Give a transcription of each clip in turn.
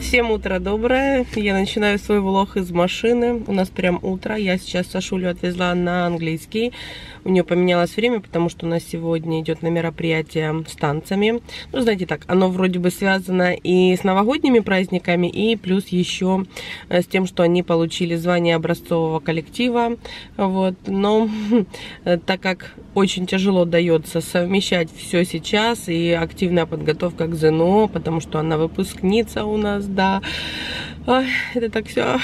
Всем утро доброе. Я начинаю свой влог из машины. У нас прям утро. Я сейчас Сашулю отвезла на английский. У нее поменялось время, потому что у нас сегодня идет на мероприятие с танцами. Ну, знаете так, оно вроде бы связано и с новогодними праздниками, и плюс еще с тем, что они получили звание образцового коллектива. Вот. Но так как очень тяжело дается совмещать все сейчас, и активная подготовка к ЗНО, потому что она выпускница у нас, да. Ой, это так все.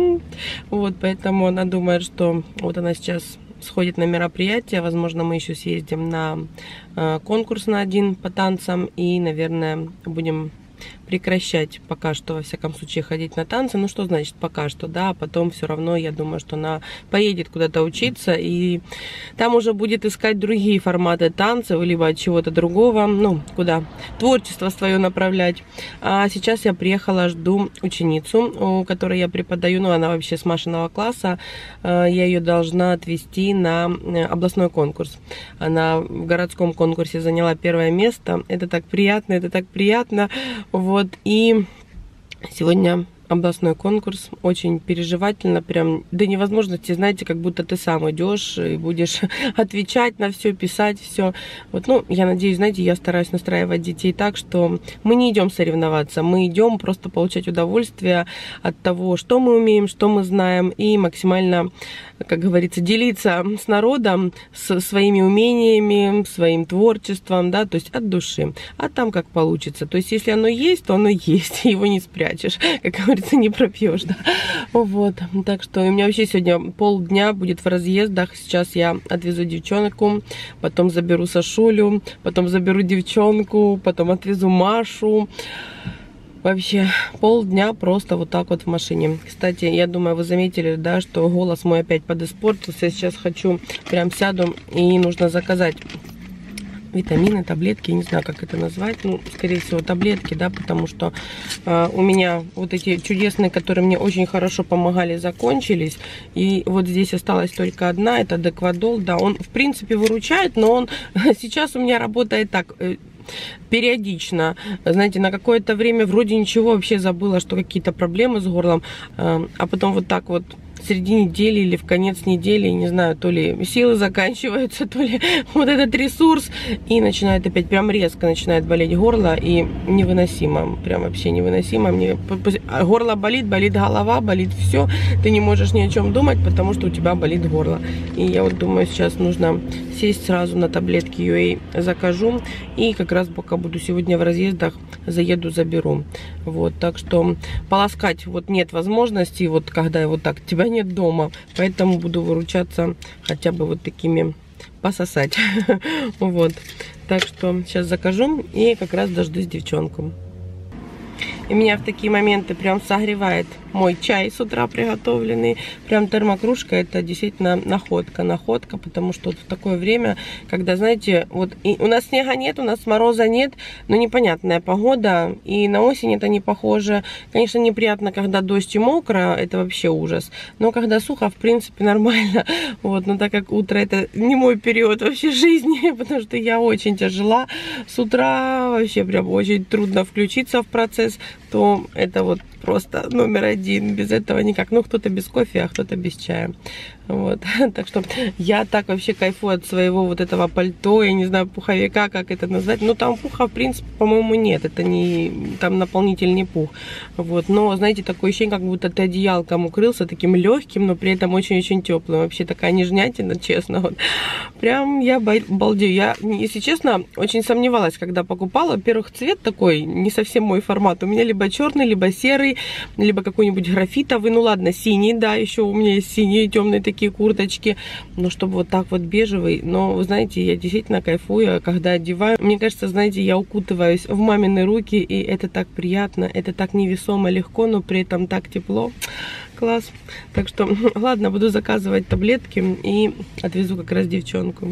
Вот, поэтому она думает, что вот она сейчас сходит на мероприятие. Возможно, мы еще съездим на конкурс на один по танцам. И, наверное, будем прекращать пока что, во всяком случае, ходить на танцы. Ну, что значит пока что, да, а потом все равно, я думаю, что она поедет куда-то учиться, и там уже будет искать другие форматы танцев, либо от чего-то другого, ну, куда творчество свое направлять. А сейчас я приехала, жду ученицу, у которой я преподаю, ну, она вообще с Машиного класса, я ее должна отвезти на областной конкурс. Она в городском конкурсе заняла 1-е место, это так приятно, вот, и сегодня областной конкурс, очень переживательно, прям до невозможности, знаете, как будто ты сам идешь и будешь отвечать на все, писать все. Вот, ну, я надеюсь, знаете, я стараюсь настраивать детей так, что мы не идем соревноваться, мы идем просто получать удовольствие от того, что мы умеем, что мы знаем, и максимально, как говорится, делиться с народом, с своими умениями, своим творчеством, да, то есть от души. А там как получится. То есть, если оно есть, то оно есть, его не спрячешь, как говорится, не пропьешь, да. Вот, так что у меня вообще сегодня полдня будет в разъездах. Сейчас я отвезу девчонку, потом заберу Сашулю, потом заберу девчонку, потом отвезу Машу. Вообще полдня просто вот так вот в машине. Кстати, я думаю, вы заметили, да, что голос мой опять подиспортился. Я сейчас хочу, прям сяду, и нужно заказать витамины, таблетки, я не знаю, как это назвать, ну, скорее всего, таблетки, да, потому что у меня вот эти чудесные, которые мне очень хорошо помогали, закончились, и вот здесь осталась только одна, это Деквадол, да, он, в принципе, выручает, но он сейчас у меня работает так, периодично, знаете, на какое-то время вроде ничего, вообще забыла, что какие-то проблемы с горлом, а потом вот так вот в середине недели или в конец недели, не знаю, то ли силы заканчиваются, то ли вот этот ресурс, и начинает опять прям резко начинает болеть горло, и невыносимо, прям вообще невыносимо. Мне горло болит, болит голова, болит все, ты не можешь ни о чем думать, потому что у тебя болит горло. И я вот думаю, сейчас нужно сесть сразу на таблетки UA, закажу, и как раз пока буду сегодня в разъездах, заеду, заберу. Вот, так что полоскать вот нет возможности, вот когда вот так тебя нет дома, поэтому буду выручаться хотя бы вот такими, пососать. Вот, так что сейчас закажу и как раз дождусь девчонку. И меня в такие моменты прям согревает мой чай с утра приготовленный. Прям термокружка, это действительно находка, потому что вот в такое время, когда, знаете, вот и у нас снега нет, у нас мороза нет, но непонятная погода, и на осень это не похоже. Конечно, неприятно, когда дождь и мокро, это вообще ужас, но когда сухо, в принципе, нормально. Вот, но так как утро это не мой период вообще жизни, потому что я очень тяжела с утра, вообще прям очень трудно включиться в процесс, то это вот просто номер один, без этого никак. Ну, кто-то без кофе, а кто-то без чая. Вот, так что я так вообще кайфую от своего вот этого пальто, я не знаю, пуховика, как это назвать. Ну, там пуха, в принципе, по-моему, нет, это не, там наполнитель не пух. Вот, но, знаете, такое ощущение, как будто ты одеялком укрылся, таким легким, но при этом очень-очень теплым. Вообще такая нежнятина, честно. Вот. Прям я балдею. Я, если честно, очень сомневалась, когда покупала. Во-первых, цвет такой, не совсем мой формат. У меня либо черный, либо серый, либо какой-нибудь графитовый. Ну, ладно, синий, да, еще у меня есть синие, темные такие курточки, но чтобы вот так вот бежевый. Но вы знаете, я действительно кайфую, когда одеваю. Мне кажется, знаете, я укутываюсь в мамины руки, и это так приятно, это так невесомо легко, но при этом так тепло. Класс. Так что, ладно, буду заказывать таблетки и отвезу как раз девчонку.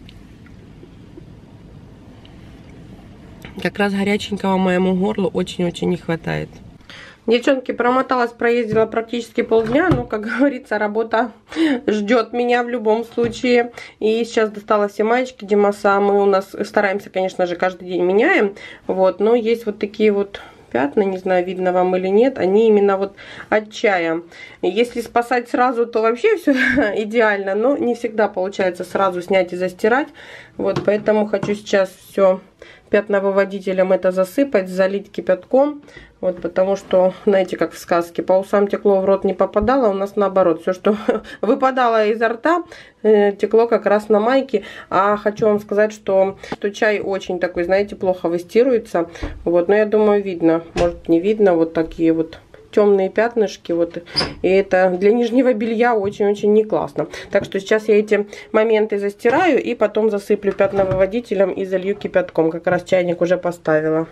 Как раз горяченького моему горлу очень-очень не хватает. Девчонки, промоталась, проездила практически полдня, но, как говорится, работа ждет меня в любом случае. И сейчас достала все маечки Димаса. Мы у нас стараемся, конечно же, каждый день меняем. Вот, но есть вот такие вот пятна, не знаю, видно вам или нет, они именно вот от чая. Если спасать сразу, то вообще все идеально, но не всегда получается сразу снять и застирать. Вот, поэтому хочу сейчас все пятновыводителем это засыпать, залить кипятком. Вот, потому что, знаете, как в сказке, по усам текло, в рот не попадало, у нас наоборот. Все, что выпадало изо рта, текло как раз на майке. А хочу вам сказать, что чай очень такой, знаете, плохо выстируется. Вот, но я думаю, видно, может не видно, вот такие вот темные пятнышки, вот, и это для нижнего белья очень-очень не классно. Так что сейчас я эти моменты застираю и потом засыплю пятновыводителем и залью кипятком. Как раз чайник уже поставила.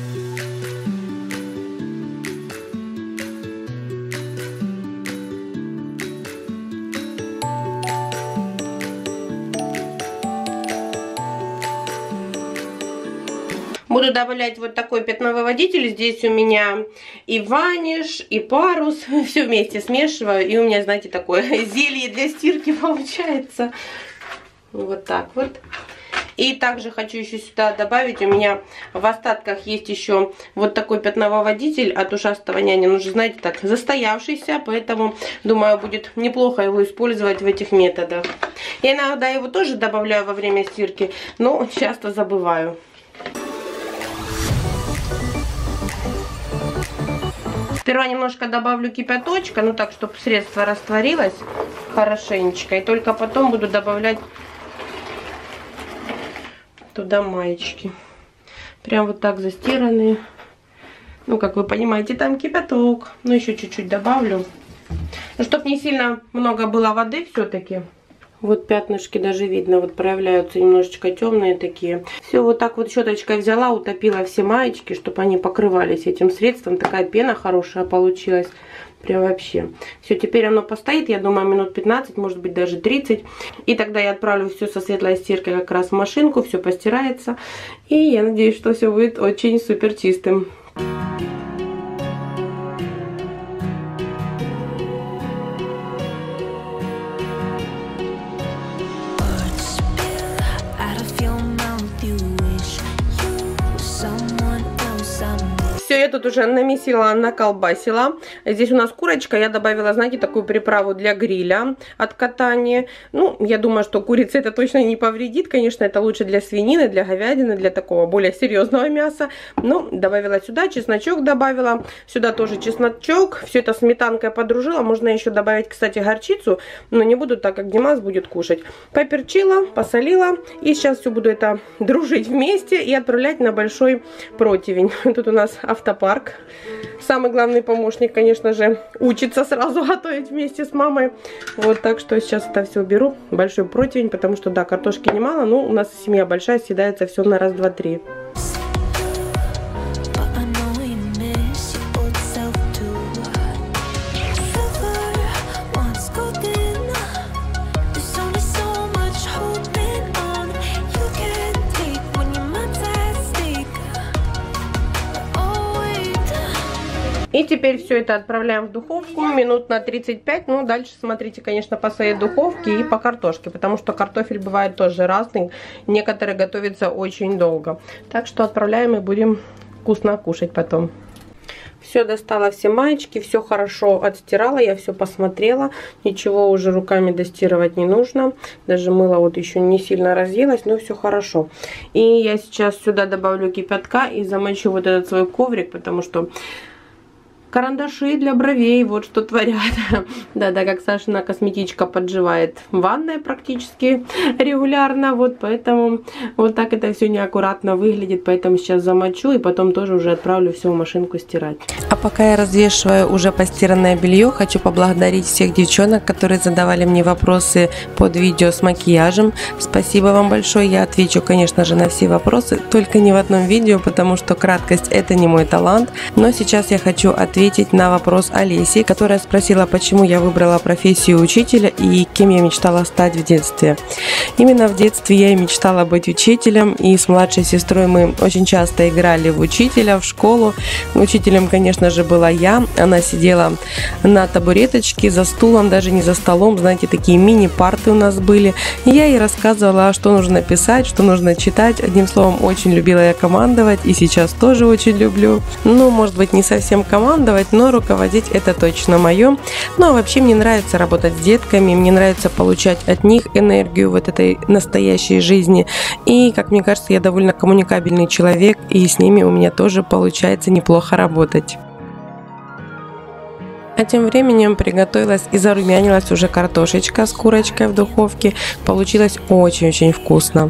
Буду добавлять вот такой пятновыводитель. Здесь у меня и ваниш, и парус. Все вместе смешиваю. И у меня, знаете, такое зелье для стирки получается. Вот так вот. И также хочу еще сюда добавить. У меня в остатках есть еще вот такой пятновыводитель от ушастого няни. Он уже, знаете, так застоявшийся. Поэтому, думаю, будет неплохо его использовать в этих методах. Я иногда его тоже добавляю во время стирки, но часто забываю. Сперва немножко добавлю кипяточка, ну так, чтобы средство растворилось хорошенечко. И только потом буду добавлять туда маечки. Прям вот так застиранные. Ну, как вы понимаете, там кипяток. Ну, еще чуть-чуть добавлю. Ну, чтобы не сильно много было воды все-таки. Вот пятнышки даже видно, вот проявляются немножечко темные такие. Все вот так вот щеточкой взяла, утопила все маечки, чтобы они покрывались этим средством. Такая пена хорошая получилась. Прям вообще. Все, теперь оно постоит, я думаю, минут 15, может быть даже 30. И тогда я отправлю все со светлой стиркой как раз в машинку, все постирается. И я надеюсь, что все будет очень супер чистым. Все, я тут уже намесила, наколбасила. Здесь у нас курочка. Я добавила, знаете, такую приправу для гриля от катания. Ну, я думаю, что курица это точно не повредит. Конечно, это лучше для свинины, для говядины, для такого более серьезного мяса. Ну, добавила сюда, чесночок добавила. Сюда тоже чесночок. Все это сметанкой подружила. Можно еще добавить, кстати, горчицу. Но не буду, так как Димас будет кушать. Поперчила, посолила. И сейчас все буду это дружить вместе и отправлять на большой противень. Тут у нас автопарк. Самый главный помощник, конечно же, учится сразу готовить вместе с мамой. Вот, так что сейчас это все уберу. Большой противень, потому что, да, картошки немало, но у нас семья большая, съедается все на раз, два, три. И теперь все это отправляем в духовку минут на 35. Ну, дальше смотрите, конечно, по своей духовке и по картошке, потому что картофель бывает тоже разный. Некоторые готовятся очень долго. Так что отправляем и будем вкусно кушать потом. Все, достала все маечки, все хорошо отстирала, я все посмотрела. Ничего уже руками достирывать не нужно. Даже мыло вот еще не сильно разъелось, но все хорошо. И я сейчас сюда добавлю кипятка и замочу вот этот свой коврик, потому что карандаши для бровей, вот что творят. Да-да, как Сашина косметичка подживает в ванной практически регулярно. Вот поэтому вот так это все неаккуратно выглядит. Поэтому сейчас замочу и потом тоже уже отправлю все в машинку стирать. А пока я развешиваю уже постиранное белье, хочу поблагодарить всех девчонок, которые задавали мне вопросы под видео с макияжем. Спасибо вам большое. Я отвечу, конечно же, на все вопросы, только не в одном видео, потому что краткость это не мой талант. Но сейчас я хочу ответить ответить на вопрос Олеси, которая спросила, почему я выбрала профессию учителя и кем я мечтала стать в детстве. Именно в детстве я и мечтала быть учителем, и с младшей сестрой мы очень часто играли в учителя, в школу. Учителем, конечно же, была я. Она сидела на табуреточке, за стулом, даже не за столом, знаете, такие мини-парты у нас были. И я ей рассказывала, что нужно писать, что нужно читать. Одним словом, очень любила я командовать, и сейчас тоже очень люблю. Ну, может быть, не совсем командовать, но руководить это точно мое. Ну, а вообще мне нравится работать с детками, мне нравится получать от них энергию вот этой настоящей жизни. И, как мне кажется, я довольно коммуникабельный человек, и с ними у меня тоже получается неплохо работать. А тем временем приготовилась и зарумянилась уже картошечка с курочкой в духовке. Получилось очень-очень вкусно.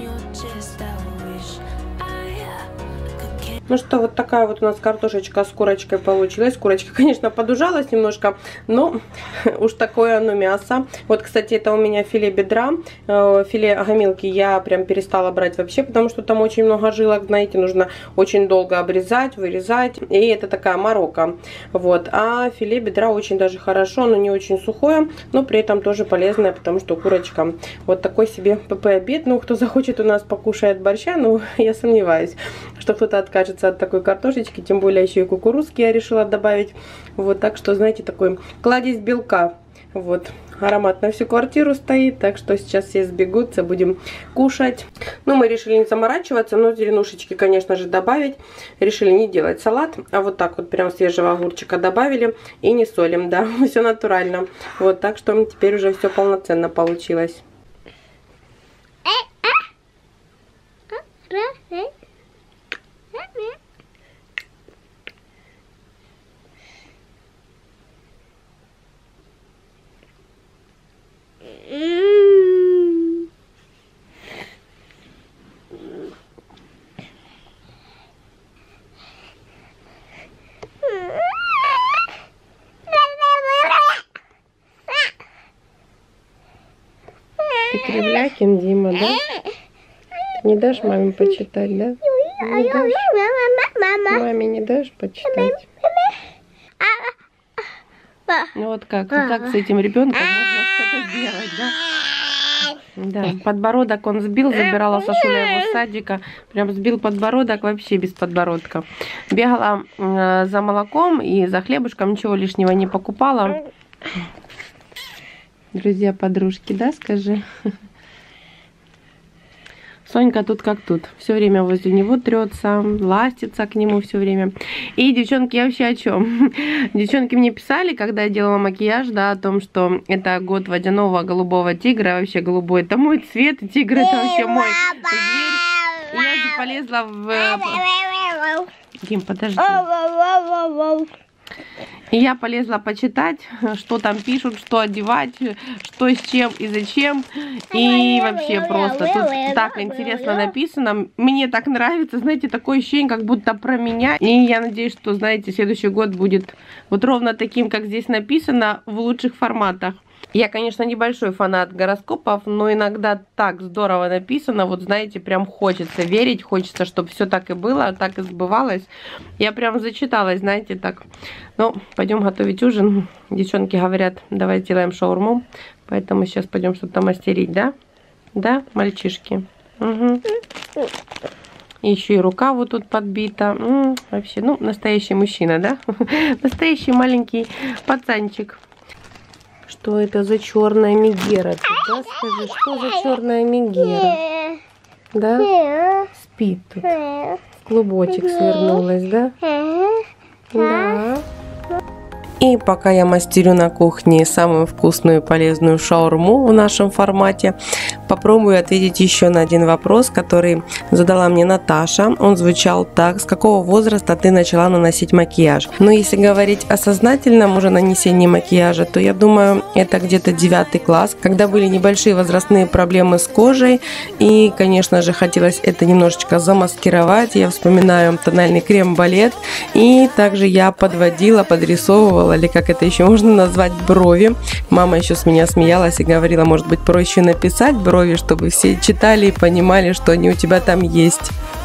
Ну что, вот такая вот у нас картошечка с курочкой получилась. Курочка, конечно, подужалась немножко, но уж такое оно мясо. Вот, кстати, это у меня филе бедра. Филе гомилки я прям перестала брать вообще, потому что там очень много жилок, знаете, нужно очень долго обрезать, вырезать. И это такая морока. Вот. А филе бедра очень даже хорошо, оно не очень сухое, но при этом тоже полезное, потому что курочка вот такой себе ПП-обед. Ну, кто захочет у нас покушает борща, ну, я сомневаюсь, что кто-то откажется от такой картошечки, тем более еще и кукурузки я решила добавить. Вот, так что, знаете, такой кладезь белка. Вот, аромат на всю квартиру стоит, так что сейчас все сбегутся, будем кушать. Ну, мы решили не заморачиваться, но зеленушечки, конечно же, добавить. Решили не делать салат, а вот так вот прям свежего огурчика добавили и не солим, да, все натурально. Вот, так что теперь уже все полноценно получилось. Ты кривлякин, Дима, да? Ты не дашь маме почитать, да? Не дашь? Маме не дашь почитать? Ну вот как с этим ребенком можно что-то сделать, да? Да, подбородок он сбил, забирала Сашуля его с садика, прям сбил подбородок вообще без подбородка. Бегала за молоком и за хлебушком, ничего лишнего не покупала. Друзья, подружки, да, скажи? Сонька тут как тут. Все время возле него трется, ластится к нему все время. И, девчонки, вообще о чем? Девчонки мне писали, когда я делала макияж, да, о том, что это год водяного голубого тигра. Вообще голубой это мой цвет, и тигр это вообще мой зверь. И я же полезла в... Дим, подожди. И я полезла почитать, что там пишут, что одевать, что с чем и зачем. И вообще просто тут так интересно написано. Мне так нравится, знаете, такое ощущение, как будто про меня. И я надеюсь, что, знаете, следующий год будет вот ровно таким, как здесь написано, в лучших форматах. Я, конечно, небольшой фанат гороскопов, но иногда так здорово написано, вот знаете, прям хочется верить, хочется, чтобы все так и было, так и сбывалось. Я прям зачиталась, знаете, так. Ну, пойдем готовить ужин. Девчонки говорят, давай сделаем шаурму, поэтому сейчас пойдем что-то мастерить, да? Да, мальчишки? Угу. Еще и рука вот тут подбита. Вообще, ну, настоящий мужчина, да? Настоящий маленький пацанчик. Что это за черная мегера? Тут, да, скажи, что за черная мегера? Да? Спит тут. В клубочек свернулась, да? Да. И пока я мастерю на кухне самую вкусную и полезную шаурму в нашем формате, попробую ответить еще на один вопрос, который задала мне Наташа. Он звучал так: с какого возраста ты начала наносить макияж? Но если говорить о сознательном уже нанесении макияжа, то я думаю, это где-то 9 класс, когда были небольшие возрастные проблемы с кожей. И, конечно же, хотелось это немножечко замаскировать. Я вспоминаю тональный крем Балет. И также я подводила, подрисовывала, или как это еще можно назвать, брови. Мама еще с меня смеялась и говорила, может быть, проще написать брови, чтобы все читали и понимали, что они у тебя там есть.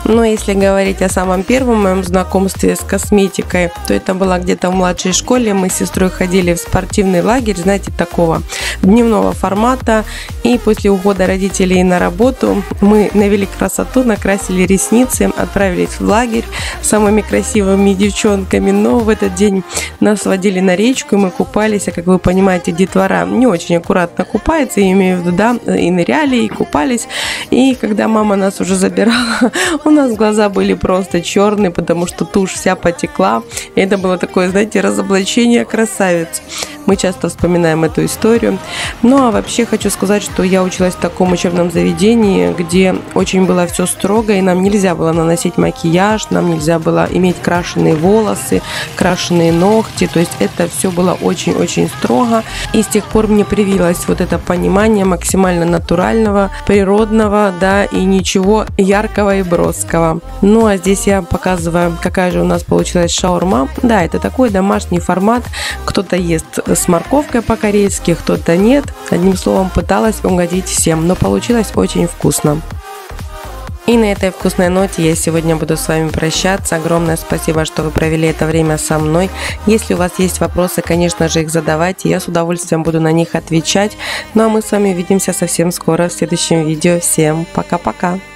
Но если говорить о самом первом моем знакомстве с косметикой, то это было где-то в младшей школе. Мы с сестрой ходили в спортивный лагерь, знаете, такого дневного формата. И после ухода родителей на работу мы навели красоту, накрасили ресницы, отправились в лагерь с самыми красивыми девчонками. Но в этот день нас водили на речку, и мы купались. А как вы понимаете, детвора не очень аккуратно купается, я имею в виду, да, и ныряли, и купались. И когда мама нас уже забирала, у нас глаза были просто черные, потому что тушь вся потекла. И это было такое, знаете, разоблачение красавиц. Мы часто вспоминаем эту историю. Ну а вообще хочу сказать, что я училась в таком учебном заведении, где очень было все строго, и нам нельзя было наносить макияж, нам нельзя было иметь крашеные волосы, крашеные ногти. То есть это все было очень-очень строго. И с тех пор мне привилось вот это понимание максимально натурального, природного, да, и ничего яркого и броского. Ну а здесь я показываю, какая же у нас получилась шаурма. Да, это такой домашний формат. Кто-то ест с морковкой по-корейски, кто-то нет. Одним словом, пыталась угодить всем, но получилось очень вкусно. И на этой вкусной ноте я сегодня буду с вами прощаться. Огромное спасибо, что вы провели это время со мной. Если у вас есть вопросы, конечно же, их задавайте. Я с удовольствием буду на них отвечать. Ну а мы с вами увидимся совсем скоро в следующем видео. Всем пока-пока!